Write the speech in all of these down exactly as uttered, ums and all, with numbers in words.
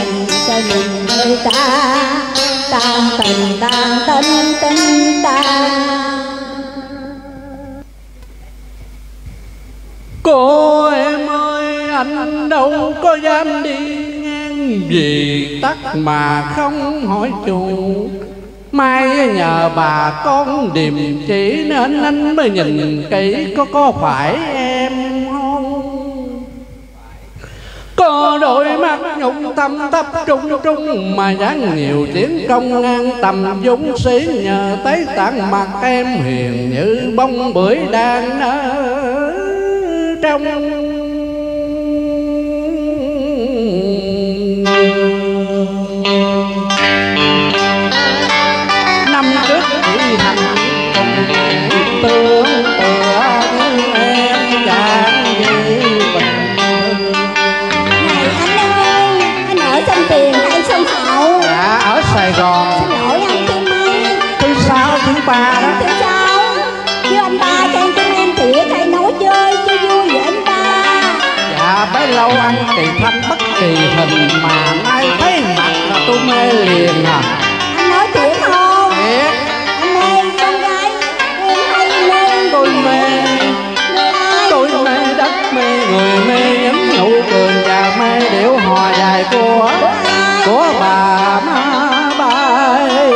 cho nhìn người ta tan tình tan tình tình ta. Cô em ơi, anh đâu có dám đi ngang vì tắc mà không hỏi chủ. Mai nhờ bà con điềm chỉ nên anh mới nhìn kỹ có có phải em không. Có đôi mắt nhung thâm thấp trung trung mà dáng nhiều chiến công ngang tầm dũng sĩ. Nhờ tới tặng mặt em hiền như bông bưởi đang nở trong. Năm trước chỉ hành tương tựa như em chẳng gì bình thường. Này anh ơi, anh ở sông Tiền hay sông Hậu? Dạ ở Sài Gòn. Xin lỗi anh thứ mấy? Thứ sáu thứ ba đó. Thứ sáu. Chứ anh ba cho anh tin em thiệt hay nói chơi cho vui vậy anh ba? Dạ bấy lâu ăn kỳ thanh bất kỳ hình mà nay thấy mặt là tôi mê liền à. Anh nói thiệt không? Thiệt. Anh mê con gái em hay mê Tôi mê, tôi mê đất mê người mê những nụ cười và mê điệu hò dài của của bà má bay.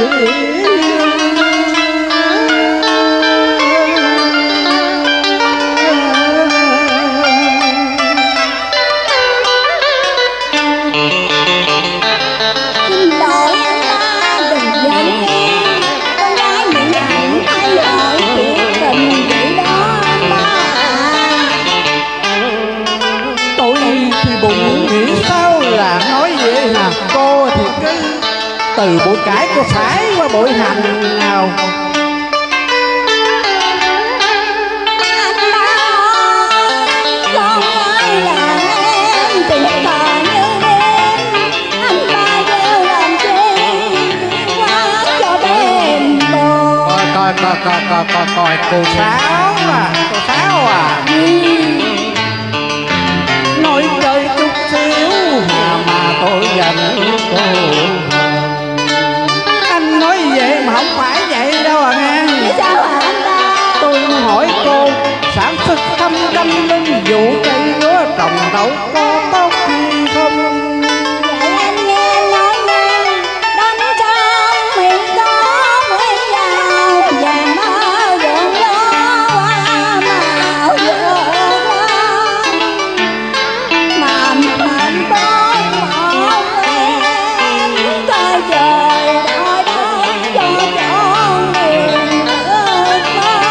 xin lỗi anh ba đừng giận em, con gái những hạnh thay đổi chuyện tình vậy đó anh ba à. Tôi thì bụng nghĩ sao là nói vậy hả cô, thì cứ từ bụi cải cô phải qua bụi hành nào. Anh ba con gái là em tình cờ như em, anh ba gieo làm chi quá cho đêm buồn. Coi coi coi coi coi coi cô Sáu à, cô Sáu à. Nói chơi chút xíu mà mà tôi giận cô. Anh nói vậy mà không phải vậy đâu à nghe. Vậy sao hả anh ba? Tôi hỏi cô sản xuất thâm canh linh vụ cây lúa trồng đậu có tốt hay không? Vậy anh nghe em nói nghe, đánh trong miệng có mới vào vàng mơ vườn gió hoa màu vườn mà mình bóng một em coi trời đợi đất cho trọn niềm ước mơ.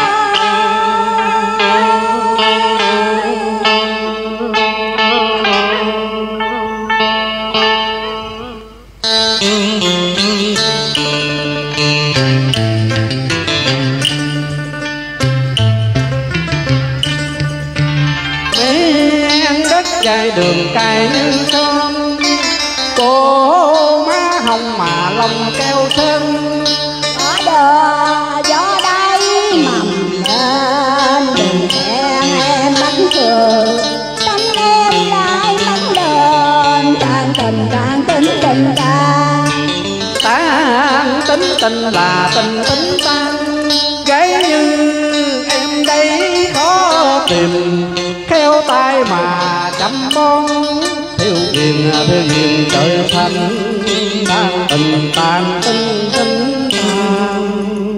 Men đất dài đường cài như son, cô má hồng mà lòng keo sơn. Ở đờ gió đây mầm lên đừng khen em bắt thường, tánh em lại mất đền càng tình càng tính tình ta. Tan tính tình là tình tính tan, gái như em đây khó tìm, khéo tay mà chăm bón thiếu duyên thiếu duyên trời xanh. Tan tình tan tính tính tan.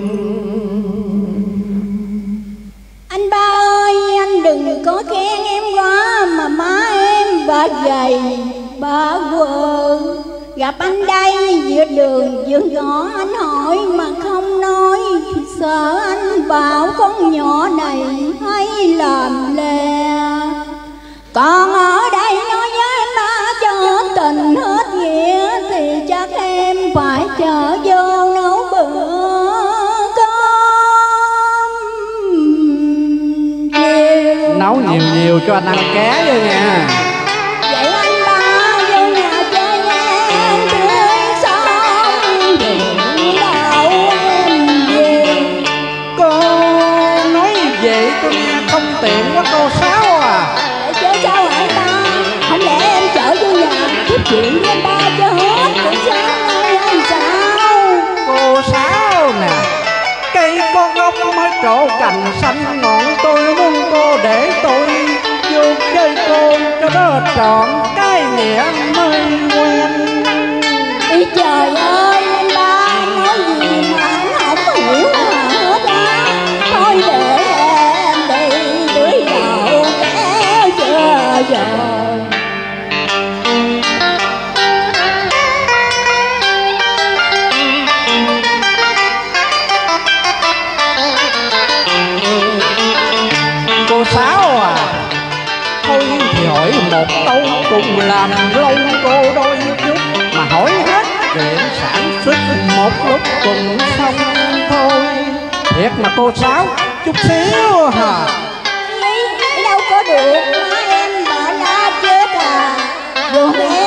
Anh ba ơi, anh đừng có khen em quá mà má em bà gầy bà quờ. Gặp anh đây giữa đường giữa ngõ anh hỏi mà không nói, thì sợ anh bảo con nhỏ này hay làm lè. Còn ở đây nói với má cho tình hết nghĩa thì chắc em phải chờ vô nấu bữa cơm chiều. Nấu nhiều nhiều cho anh ăn ké vô nha. Vậy anh ba vô nhà chơi nha em tươi sống đừng đau em về. Cô nói vậy tôi nghe không tiện quá cô Sáu à. Để chứ sao hả anh ba? Không lẽ em chở vô nhà tiếp chuyện với ba cho hết cũng sao làm sao. Cô Sáu nè, cây con ốc mới trổ cành xanh ngọn, tôi muốn cô để tôi vô chơi cô cho đó trọn cái nghĩa mới quen. Ý trời ơi anh ba nói gì mà anh không hiểu hết á. Thôi để em đi đuổi đầu kéo chưa rồi. Cô Sáu à, thôi thì hỏi một câu cùng làm lâu cô đôi chút, mà hỏi hết chuyện sản xuất một lúc cùng xong thôi. Thiệt mà cô Sáu, chút xíu hả? Ý, đâu có được, má em bỏ ra chết à. Dù em